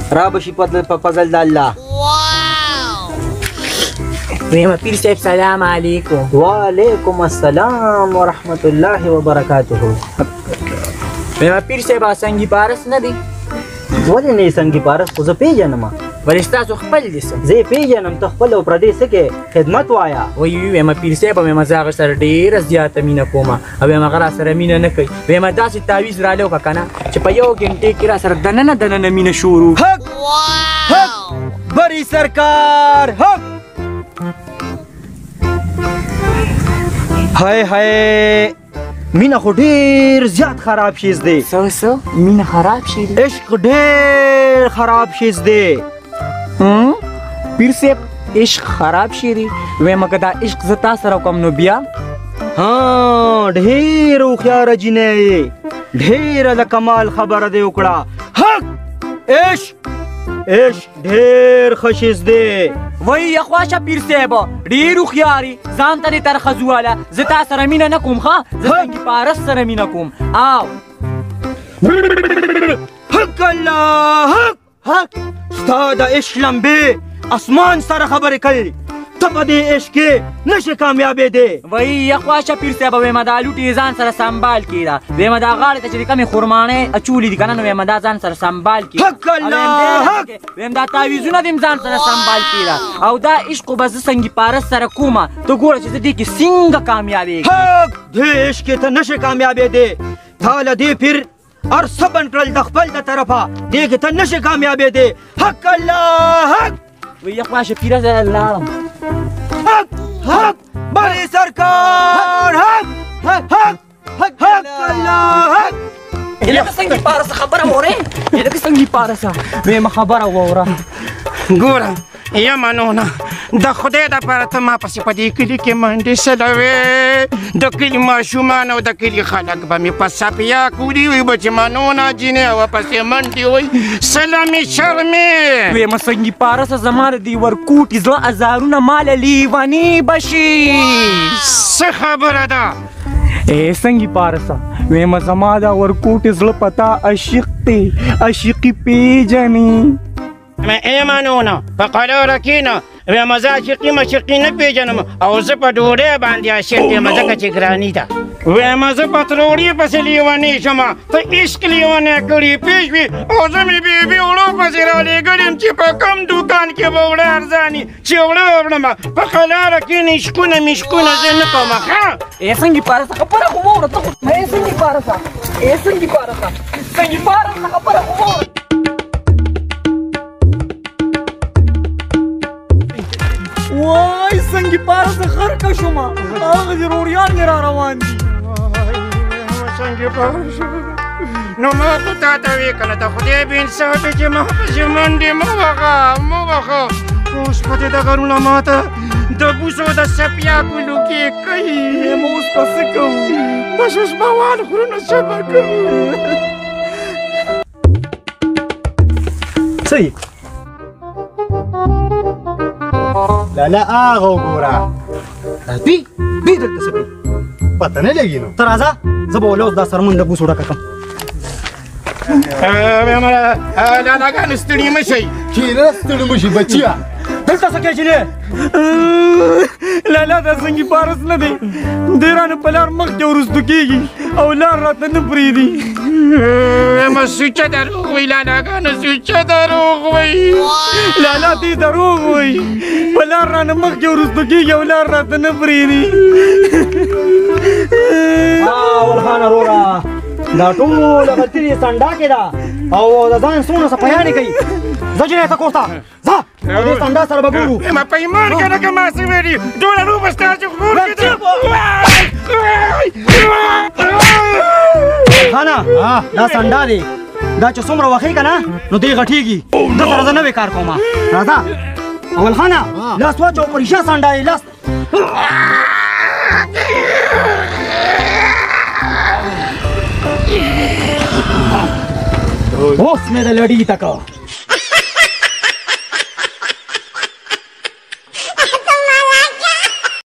را بشي په فضل د الله. ویم پیر صاحب سلام علیکم. وعلیکم السلام ورحمت الله وبرکاته. ویم پیر صاحب سنگي پارس نه دی؟ ولې نه سنگي پارس؟ خو زه پیژنم. ولې ستاسو خپل دي څه؟ زه یې پیژنم، ته خپل او پردی څه کې خدمت وایه. ویم پیر صاحب ویم زه هغه سره ډېره زیاته مینه کومه او ویم هغه را سره مینه نه کوي. ویم داسې تعویض رالی وکړه که نه چې په یو ګنټې کې را سره دننه مینه شروع. حق حق بری سرکار حق. های های مینه خو ډېر زیات خراب شیز دی. څه مینه خراب شي دی؟ عشق ډېر خراب شیز دی. پیر صاحب عشق خراب شي دی؟ ویم که دا عشق زه تا سره کوم نو بیا؟ ها ډېر هوښیاره جینۍ یې، ډېره د کمال خبره دې وکړه. حق عشق ډېر ښه شیز دی. وای یخواشه پیر صاحب ډېر هوښیار یې، ځان ته دې ترخه زواله. زه تا سره مینه نه کوم ښه، زه سنګي پارس سره مینه کوم. او حق الله حق ستا د عشق لمبې اسمان سره خبرې کوي. ته په دې عشق کې نشې کامیابېدی. وای یخواشه پیر صاحب ویمه دا لوټې ځان سره سنبال کړه. ویمه دا غاړې ته چې د کمې خرمانې اچولې دي که نه نو ویمه دا ځان سره سنبال کړه. حق الله حق ویم دا تعویضونه دې ځان سره سنبال کړه. او دا عشق خو به زه سنګي پارس سره کومه. ته ګوره چې زه دې کې څنګه کامیابېږم. حق دې عشق کې ته نشې کامیابېدی. تا له دې پیر هر څه بند کړل د خپل د طرفه، دې کې ته نشې کامیابېدی. حق الله حق. وی یخواشه پیره زه لاړم. حق بری سرکار حق حق حق الله حق. لکه سنګي پارسه خبره واورې، لکه سنګي پارسه ویمه خبره واوره. ګوره یا منونه د خدای دپاره ته ما پسې په دې کلي کې منډې سلوې. د کلي ماشومان او د کلي خلک به مې په سپیا کولي وي به چې منونه جینۍ ورپسې منډې وایي سلمې شرمې. ویمه سنګي پارسه زما د دې ورکوټي زړه ازارونه ماله لیوني به شي. څه خبره ده؟ ای سنګي پارسه ویمه زما دا ورکوټي زړه په تا عاشق دی، عاشقي پیژني. ای منونه په قلاره کښېنه. ویمه زه عاشقي مشقي نه پېژنم او زه په ډوډۍ باندې عاشق یم ځکه چې ګراني ده. ویمه زه په تروړي پسې لیونی شمه، ته عشق لیونی کړي پېښ وي او زه مې بېبي وړو پسې رالېږلي یم چې په کوم دوکان کې به وړه ارزاني چې وړه وړمه. په قلاره کښېنه عشقونه مشقونه زه نه کومه ښه. ای سنګي پارسه خبره خو واوره ته خو. ای سنګي پارسه سنګي پارسه خبره خو واوره. وای سنګي پارسه خرکه شومه، هغه دې روریان مې را روان دي. سنګي پارسه نو ما خو تا ته وې که نه د خدای بې انصافې چې ما پسې منډې مه وهه. اوس په دې دغرونه ما ته د بوسو د سپیاکو لوګې کوي. ما اوس په څه کوو؟ بس اوس موال خورو نو څه به کوو؟ څه لالا هغه وګوره دوی دلته څه کوي؟ پته نه لګي نو. ته راځه زه به ولې اوس دا سرمن د بوس وډکه کړم. لالاګانو ستړي مه شئ. کښېنه ستړي مه شي بچیه. دلته څه کوې جینۍ؟ لالا دا سنګي پارس نه دی، دی رانه په لار مخکې وروستو کېږي او لار راته نه پرېږدي. ویمه سوچه دروغ وایي لالاګانو سوچه دروغ وایي. لالا دی دروغ وایي، په لار رانه مخکې وروستو کېږي او لار راته نه پرېږدي. ولخانه وروره دا ټوله غلطي دې سنډا کې ده او د ځان څومره څه پیانې کوي. ځه جینۍ ته کور ته ځه او دې سنډا سره به ګورو. ویمه په ایمان که لکه ما څه ویلي ټوله لوبه ستا چې خور کې ده. خانه دا سنډا دی، دا چې څومره وخی که نه نو دی غټېږي. ده سره زه نوې کار کوم. راځه اول خانه لاس واچو په ریشه سنډا یې لاس. اوس مې د لړي تکه